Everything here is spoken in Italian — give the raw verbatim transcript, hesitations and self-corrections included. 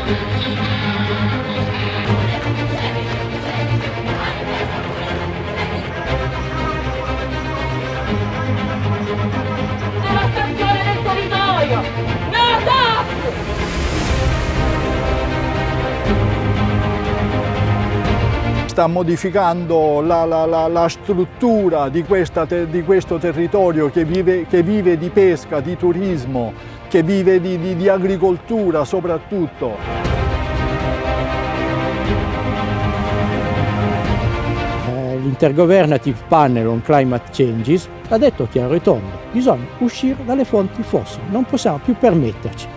Devastazione del territorio! No, stop! Sta modificando la, la, la, la struttura di, questa, di questo territorio che vive, che vive di pesca, di turismo, che vive di, di, di agricoltura soprattutto. L'Intergovernative Panel on Climate Changes ha detto chiaro e tondo: bisogna uscire dalle fonti fossili, non possiamo più permetterci